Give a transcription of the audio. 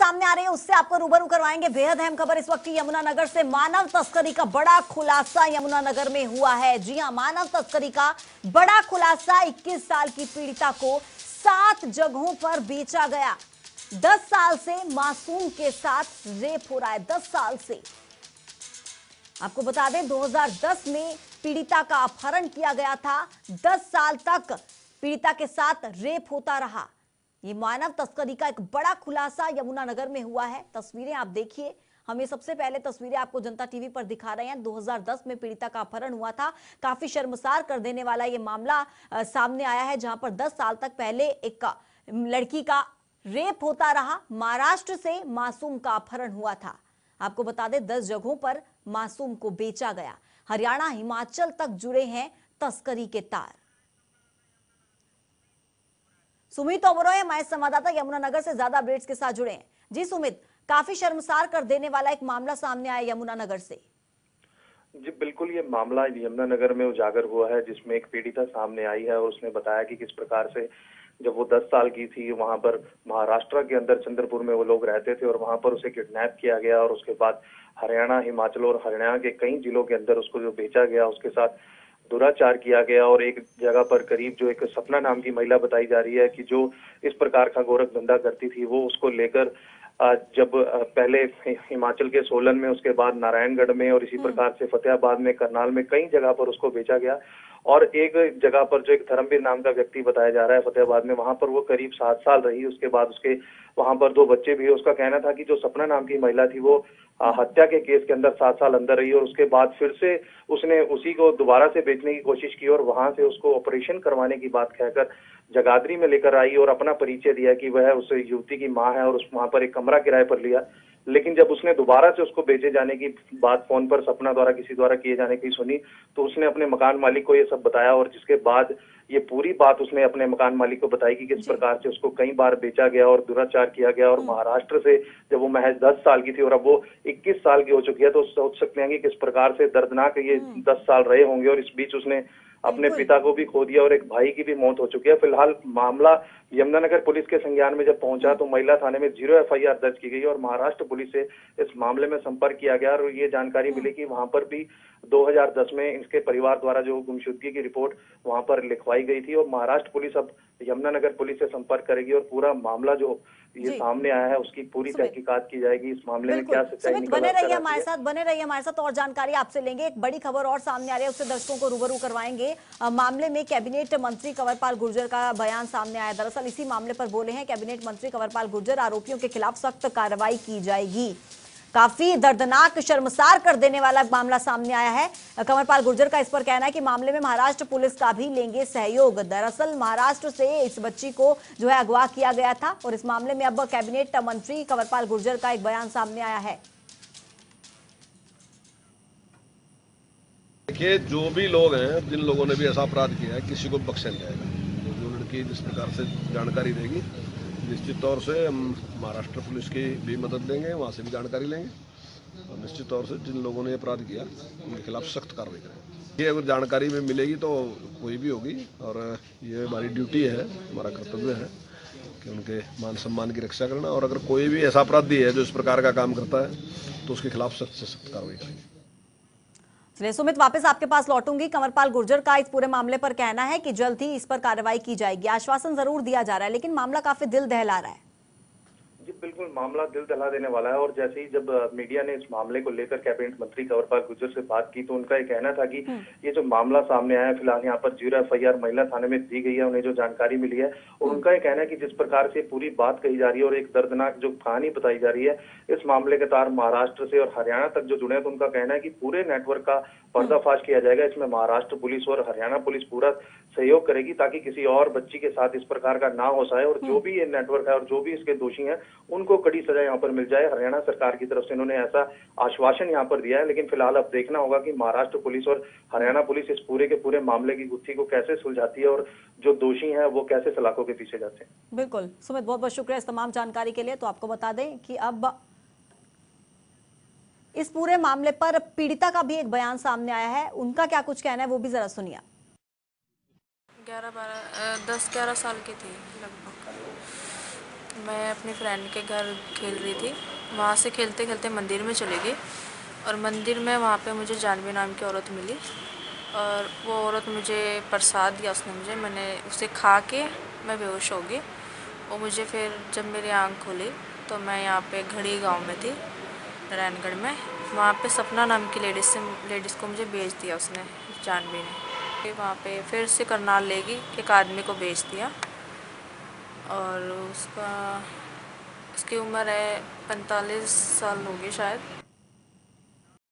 सामने आ रही है उससे आपको रूबरू करवाएंगे। बेहद अहम खबर इस वक्त की यमुनानगर से। मानव तस्करी का बड़ा खुलासा यमुनानगर में हुआ है। जी हां, मानव तस्करी का बड़ा खुलासा। 21 साल की पीड़िता को 7 जगहों पर बेचा गया। 10 साल से मासूम के साथ रेप हो रहा है। 10 साल से, आपको बता दें 2010 में पीड़िता का अपहरण किया गया था। 10 साल तक पीड़िता के साथ रेप होता रहा। ये मानव तस्करी का एक बड़ा खुलासा यमुनानगर में हुआ है। तस्वीरें आप देखिए। हम ये सबसे पहले तस्वीरें आपको जनता टीवी पर दिखा रहे हैं। 2010 में पीड़िता का अपहरण हुआ था। काफी शर्मसार कर देने वाला ये मामला सामने आया है, जहां पर 10 साल तक पहले एक लड़की का रेप होता रहा। महाराष्ट्र से मासूम का अपहरण हुआ था। आपको बता दें 10 जगहों पर मासूम को बेचा गया। हरियाणा हिमाचल तक जुड़े हैं तस्करी के तार। सुमित ओबरॉय हमारे संवाददाता यमुनानगर से ज्यादा अपडेट्स के साथ जुड़े हैं। जी सुमित, काफी शर्मसार कर देने वाला एक मामला सामने आया यमुनानगर से। जी बिल्कुल, ये मामला यमुनानगर में उजागर हुआ है, जिसमें एक पीड़िता सामने आई है और उसने बताया कि किस प्रकार से जब वो 10 साल की थी, वहां पर महाराष्ट्र के अंदर चंद्रपुर में वो लोग रहते थे और वहां पर उसे किडनैप किया गया और उसके बाद हरियाणा, हिमाचल और हरियाणा के कई जिलों के अंदर उसको जो बेचा गया, उसके साथ दुराचार किया गया। और एक जगह पर करीब जो एक सपना नाम की महिला बताई जा रही है कि जो इस प्रकार का गोरख धंधा करती थी, वो उसको लेकर जब पहले हिमाचल के सोलन में, उसके बाद नारायणगढ़ में और इसी प्रकार से फतेहाबाद में, करनाल में कई जगह पर उसको बेचा गया। और एक जगह पर जो एक धर्मवीर नाम का व्यक्ति बताया जा रहा है फतेहाबाद में, वहां पर वो करीब 7 साल रही। उसके बाद उसके वहां पर 2 बच्चे भी। उसका कहना था कि जो सपना नाम की महिला थी वो हत्या के केस के अंदर 7 साल अंदर रही और उसके बाद फिर से उसने उसी को दोबारा से बेचने की कोशिश की और वहां से उसको ऑपरेशन करवाने की बात कहकर जगाधरी में लेकर आई और अपना परिचय दिया कि वह उस युवती की मां है और उस वहां पर एक कमरा किराए पर लिया। लेकिन जब उसने दोबारा से उसको बेचे जाने की बात फोन पर सपना द्वारा किसी द्वारा किए जाने की सुनी, तो उसने अपने मकान मालिक को ये सब बताया और जिसके बाद ये पूरी बात उसने अपने मकान मालिक को बताई कि किस प्रकार से उसको कई बार बेचा गया और दुराचार किया गया। और महाराष्ट्र से जब वो महज 10 साल की थी और अब वो 21 साल की हो चुकी है, तो सोच सकते हैं कि किस प्रकार से दर्दनाक ये 10 साल रहे होंगे। और इस बीच उसने अपने पिता को भी खो दिया और एक भाई की भी मौत हो चुकी है। फिलहाल मामला यमुनानगर पुलिस के संज्ञान में जब पहुंचा तो महिला थाने में 0 FIR दर्ज की गई और महाराष्ट्र पुलिस से इस मामले में संपर्क किया गया और ये जानकारी मिली कि वहां पर भी 2010 में इसके परिवार द्वारा जो गुमशुदगी की रिपोर्ट वहां पर लिखवाई गई थी। और महाराष्ट्र पुलिस अब यमुनानगर पुलिस से संपर्क करेगी और पूरा मामला जो ये सामने आया है उसकी पूरी तहकीकात की जाएगी। इस मामले में क्या सच्चाई निकल बने रहिए हमारे साथ और जानकारी आपसे लेंगे। एक बड़ी खबर और सामने आ रही है, उससे दर्शकों को रूबरू करवाएंगे। मामले में कैबिनेट मंत्री कंवरपाल गुर्जर का बयान सामने आया। दरअसल इसी मामले पर बोले हैं कैबिनेट मंत्री कंवरपाल गुर्जर, आरोपियों के खिलाफ सख्त कार्रवाई की जाएगी। काफी दर्दनाक, शर्मसार कर देने वाला मामला सामने आया है। कंवरपाल गुर्जर का इस पर कहना है कि मामले में महाराष्ट्र पुलिस का भी लेंगे सहयोग। दरअसल महाराष्ट्र से इस बच्ची को जो है अगवा किया गया था और इस मामले में अब कैबिनेट मंत्री कंवरपाल गुर्जर का एक बयान सामने आया है। देखिए, जो भी लोग हैं, जिन लोगों ने भी ऐसा अपराध किया है, किसी को बख्शा नहीं जाएगा। जो लड़की जिस प्रकार से जानकारी देगी, निश्चित तौर से हम महाराष्ट्र पुलिस की भी मदद लेंगे, वहाँ से भी जानकारी लेंगे और निश्चित तौर से जिन लोगों ने अपराध किया उनके खिलाफ सख्त कार्रवाई करेंगे। ये अगर जानकारी में मिलेगी तो कोई भी होगी और ये हमारी ड्यूटी है, हमारा कर्तव्य है कि उनके मान सम्मान की रक्षा करना। और अगर कोई भी ऐसा अपराधी है जो इस प्रकार का काम करता है तो उसके खिलाफ सख्त से सख्त कार्रवाई करेंगे। चलिए सुमित, वापस आपके पास लौटूंगी। कंवरपाल गुर्जर का इस पूरे मामले पर कहना है कि जल्द ही इस पर कार्रवाई की जाएगी। आश्वासन जरूर दिया जा रहा है, लेकिन मामला काफी दिल दहला रहा है। जी बिल्कुल, मामला दिल दहला देने वाला है। और जैसे ही जब मीडिया ने इस मामले को लेकर कैबिनेट मंत्री कंवरपाल गुर्जर से बात की तो उनका ये कहना था कि ये जो मामला सामने आया है, फिलहाल यहाँ पर 0 FIR महिला थाने में दी गई है, उन्हें जो जानकारी मिली है। और उनका ये कहना है कि जिस प्रकार से पूरी बात कही जा रही है और एक दर्दनाक जो कहानी बताई जा रही है, इस मामले के तार महाराष्ट्र से और हरियाणा तक जो जुड़े हैं, तो उनका कहना है कि पूरे नेटवर्क का पर्दाफाश किया जाएगा। इसमें महाराष्ट्र पुलिस और हरियाणा पुलिस पूरा सहयोग करेगी ताकि किसी और बच्ची के साथ इस प्रकार का ना हो जाए और जो भी ये नेटवर्क है और जो भी इसके दोषी हैं उनको कड़ी सजा यहाँ पर मिल जाए। हरियाणा सरकार की तरफ से इन्होंने ऐसा आश्वासन यहाँ पर दिया है। लेकिन फिलहाल अब देखना होगा कि महाराष्ट्र पुलिस और हरियाणा पुलिस इस पूरे के पूरे मामले की गुत्थी को कैसे सुलझाती है और जो दोषी हैं वो कैसे सलाखों के पीछे जाते हैं। बिल्कुल सुमित, बहुत बहुत शुक्रिया इस तमाम जानकारी के लिए। तो आपको बता दें कि अब इस पूरे मामले पर पीड़िता का भी एक बयान सामने आया है। उनका क्या कुछ कहना है वो भी जरा सुनिए। 10-11 साल की थी लगभग। मैं अपनी फ्रेंड के घर खेल रही थी, वहाँ से खेलते खेलते मंदिर में चली गई और मंदिर में वहाँ पे मुझे जानवी नाम की औरत मिली और वो औरत मुझे प्रसाद दिया उसने मुझे, मैंने उसे खा के मैं बेहोश हो गई। और मुझे फिर जब मेरी आँख खुली तो मैं यहाँ पे घड़ी गांव में थी नारायणगढ़ में, वहाँ पे सपना नाम की लेडीज़ को मुझे भेज दिया उसने, जानवी ने। वहाँ पे फिर से करनाल लेगी एक आदमी को भेज दिया और उसकी उम्र है 45 साल होगी शायद।